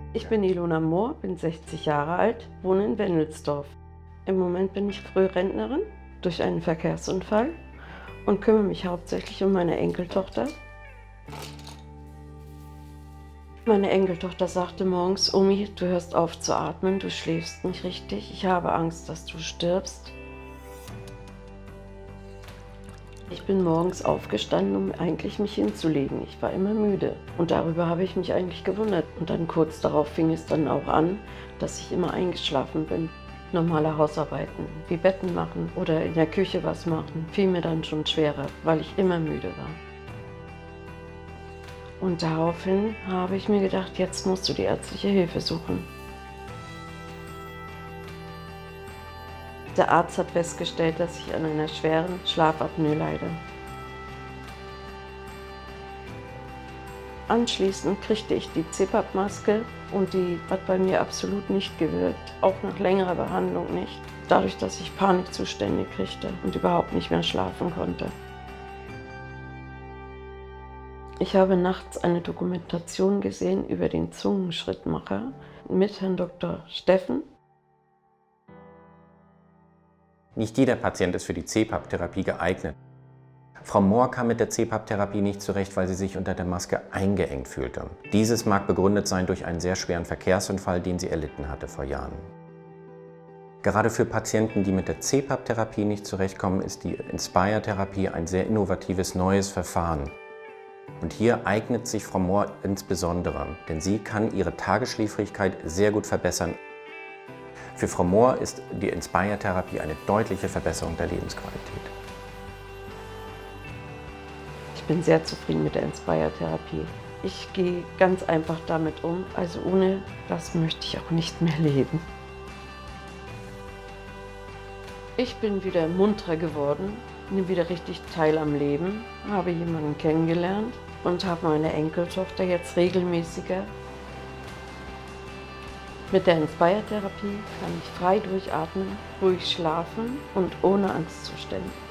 Ich bin Ilona Mohr, bin 60 Jahre alt, wohne in Wennelsdorf. Im Moment bin ich Frührentnerin durch einen Verkehrsunfall und kümmere mich hauptsächlich um meine Enkeltochter. Meine Enkeltochter sagte morgens: Omi, du hörst auf zu atmen, du schläfst nicht richtig, ich habe Angst, dass du stirbst. Ich bin morgens aufgestanden, um eigentlich mich hinzulegen. Ich war immer müde und darüber habe ich mich eigentlich gewundert. Und dann kurz darauf fing es dann auch an, dass ich immer eingeschlafen bin. Normale Hausarbeiten, wie Betten machen oder in der Küche was machen, fiel mir dann schon schwerer, weil ich immer müde war. Und daraufhin habe ich mir gedacht, jetzt musst du die ärztliche Hilfe suchen. Der Arzt hat festgestellt, dass ich an einer schweren Schlafapnoe leide. Anschließend kriegte ich die CPAP-Maske und die hat bei mir absolut nicht gewirkt, auch nach längerer Behandlung nicht, dadurch, dass ich Panikzustände kriegte und überhaupt nicht mehr schlafen konnte. Ich habe nachts eine Dokumentation gesehen über den Zungenschrittmacher mit Herrn Dr. Steffen. Nicht jeder Patient ist für die CPAP-Therapie geeignet. Frau Mohr kam mit der CPAP-Therapie nicht zurecht, weil sie sich unter der Maske eingeengt fühlte. Dieses mag begründet sein durch einen sehr schweren Verkehrsunfall, den sie erlitten hatte vor Jahren. Gerade für Patienten, die mit der CPAP-Therapie nicht zurechtkommen, ist die Inspire-Therapie ein sehr innovatives neues Verfahren. Und hier eignet sich Frau Mohr insbesondere, denn sie kann ihre Tagesschläfrigkeit sehr gut verbessern. Für Frau Mohr ist die Inspire-Therapie eine deutliche Verbesserung der Lebensqualität. Ich bin sehr zufrieden mit der Inspire-Therapie. Ich gehe ganz einfach damit um, also ohne das möchte ich auch nicht mehr leben. Ich bin wieder munterer geworden, nehme wieder richtig teil am Leben, habe jemanden kennengelernt und habe meine Enkeltochter jetzt regelmäßiger. Mit der Inspire-Therapie kann ich frei durchatmen, ruhig schlafen und ohne Angstzustände.